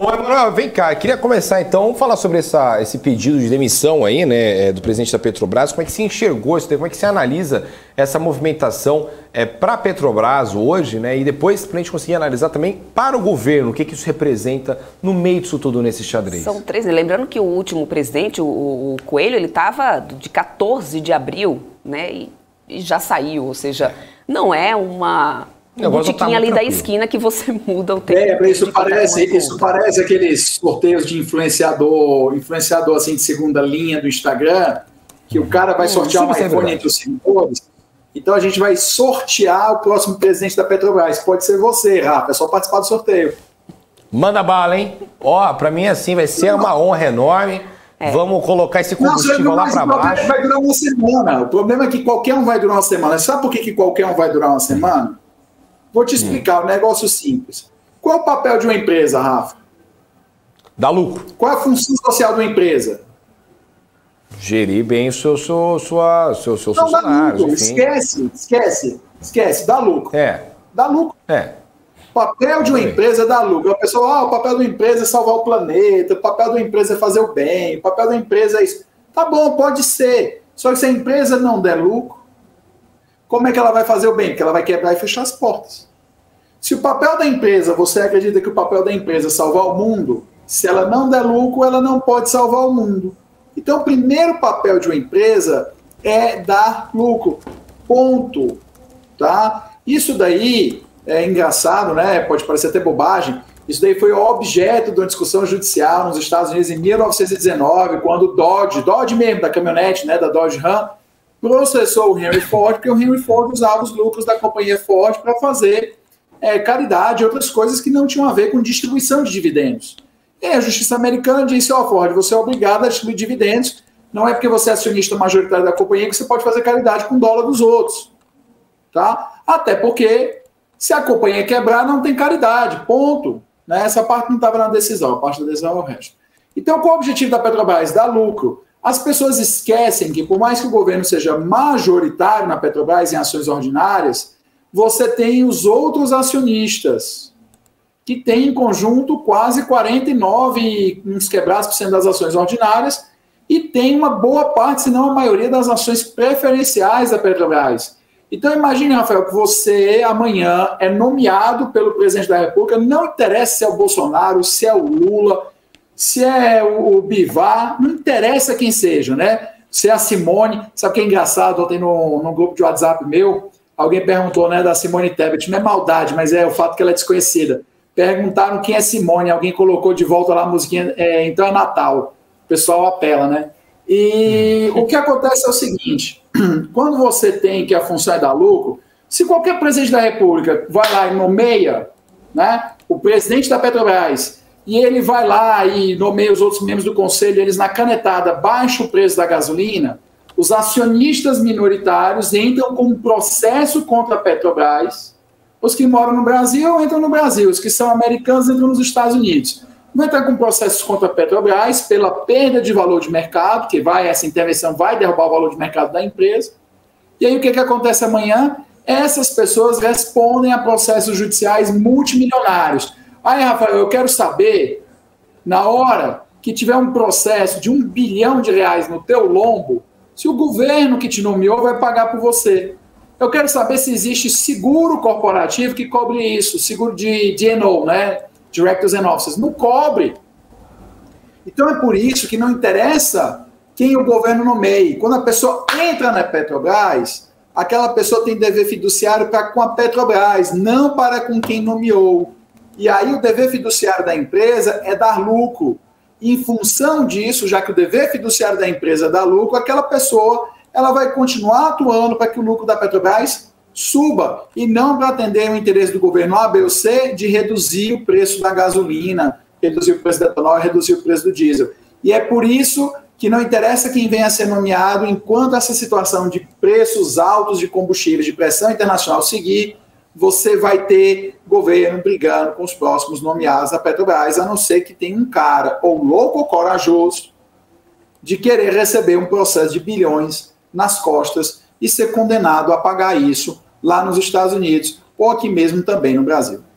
Bom, Emanuel, vem cá, queria começar então, vamos falar sobre esse pedido de demissão aí, né, do presidente da Petrobras. Como é que se enxergou isso, como é que se analisa essa movimentação para a Petrobras hoje, né, e depois para a gente conseguir analisar também para o governo, o que isso representa no meio disso tudo nesse xadrez? São 3, lembrando que o último presidente, o Coelho, ele estava de 14 de abril, né, e já saiu, ou seja, não é uma... Um botiquinho ali da esquina que você muda o tempo. Isso parece aqueles sorteios de influenciador assim de segunda linha do Instagram, que o cara vai sortear um iPhone entre os seguidores. Então a gente vai sortear o próximo presidente da Petrobras. Pode ser você, Rafa, é só participar do sorteio. Manda bala, hein? Ó, pra mim assim vai ser uma honra enorme. Vamos colocar esse combustível lá pra baixo. Vai durar uma semana. O problema é que qualquer um vai durar uma semana. Sabe por que qualquer um vai durar uma semana? Vou te explicar, um negócio simples. Qual é o papel de uma empresa, Rafa? Dá lucro. Qual é a função social de uma empresa? Gerir bem os seus funcionários. Dá lucro. Esquece. Dá lucro. Dá lucro. O papel de uma empresa é dar lucro. A pessoa, o papel de uma empresa é salvar o planeta, o papel de uma empresa é fazer o bem, o papel da empresa é isso. Tá bom, pode ser. Só que se a empresa não der lucro, como é que ela vai fazer o bem? Porque ela vai quebrar e fechar as portas. Se o papel da empresa, você acredita que o papel da empresa é salvar o mundo, se ela não der lucro, ela não pode salvar o mundo. Então, o primeiro papel de uma empresa é dar lucro. Ponto. Tá? Isso daí é engraçado, né? Pode parecer até bobagem. Isso daí foi objeto de uma discussão judicial nos Estados Unidos em 1919, quando o Dodge mesmo, da caminhonete, né, da Dodge Ram, processou o Henry Ford, porque o Henry Ford usava os lucros da companhia Ford para fazer caridade e outras coisas que não tinham a ver com distribuição de dividendos. E a justiça americana disse, Ford, você é obrigado a distribuir dividendos, não é porque você é acionista majoritário da companhia que você pode fazer caridade com o dólar dos outros. Tá? Até porque, se a companhia quebrar, não tem caridade, ponto. Né? Essa parte não estava na decisão, a parte da decisão é o resto. Então, qual é o objetivo da Petrobras? Dar lucro. As pessoas esquecem que, por mais que o governo seja majoritário na Petrobras em ações ordinárias, você tem os outros acionistas, que têm em conjunto quase 49, uns quebrados % das ações ordinárias, e tem uma boa parte, se não a maioria, das ações preferenciais da Petrobras. Então imagine, Rafael, que você amanhã é nomeado pelo presidente da República, não interessa se é o Bolsonaro, se é o Lula, se é o Bivar, não interessa quem seja, né? Se é a Simone, sabe o que é engraçado? Ontem no grupo de WhatsApp meu, alguém perguntou, né, da Simone Tebet, não é maldade, mas é o fato que ela é desconhecida. Perguntaram quem é Simone, alguém colocou de volta lá a musiquinha, então é Natal. O pessoal apela, né? E o que acontece é o seguinte, quando você tem que a função é dar lucro, se qualquer presidente da República vai lá e nomeia, né, o presidente da Petrobras, e ele vai lá e nomeia os outros membros do conselho, eles na canetada baixam o preço da gasolina, os acionistas minoritários entram com um processo contra a Petrobras, os que moram no Brasil entram no Brasil, os que são americanos entram nos Estados Unidos. Vão entrar com processos contra a Petrobras pela perda de valor de mercado, que essa intervenção vai derrubar o valor de mercado da empresa. E aí o que acontece amanhã? Essas pessoas respondem a processos judiciais multimilionários. Aí, Rafael, eu quero saber, na hora que tiver um processo de R$1 bilhão no teu lombo, se o governo que te nomeou vai pagar por você. Eu quero saber se existe seguro corporativo que cobre isso, seguro de D&O, né? Directors and Officers. Não cobre. Então é por isso que não interessa quem o governo nomeie. Quando a pessoa entra na Petrobras, aquela pessoa tem dever fiduciário para com a Petrobras, não para com quem nomeou. E aí o dever fiduciário da empresa é dar lucro. E em função disso, já que o dever fiduciário da empresa é dar lucro, aquela pessoa ela vai continuar atuando para que o lucro da Petrobras suba, e não para atender o interesse do governo A, B ou C de reduzir o preço da gasolina, reduzir o preço do etanol, reduzir o preço do diesel. E é por isso que não interessa quem venha a ser nomeado, enquanto essa situação de preços altos de combustíveis, de pressão internacional seguir, você vai ter governo brigando com os próximos nomeados da Petrobras, a não ser que tenha um cara ou louco ou corajoso de querer receber um processo de bilhões nas costas e ser condenado a pagar isso lá nos Estados Unidos ou aqui mesmo também no Brasil.